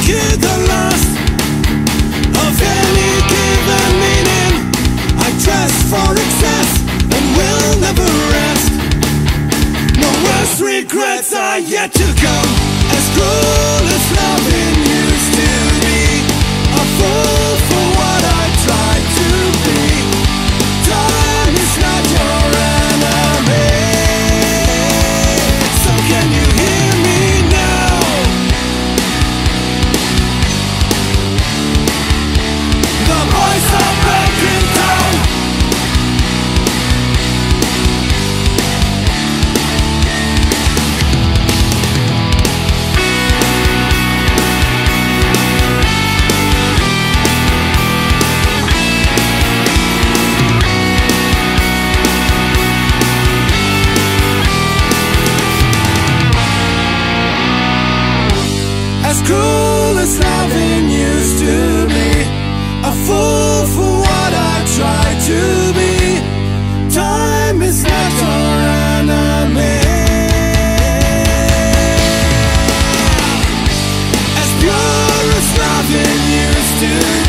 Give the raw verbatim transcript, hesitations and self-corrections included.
kill the lust of any given meaning. I dress for excess and will never rest. No worse regrets are yet to come. As cruel as loving used to be, a fool for what I tried to be. Time is not your enemy. So can you hear me now? The boys are breaking down. As cruel as loving used to be, a fool for what I tried to be. Time is not your enemy. As pure as loving used to be.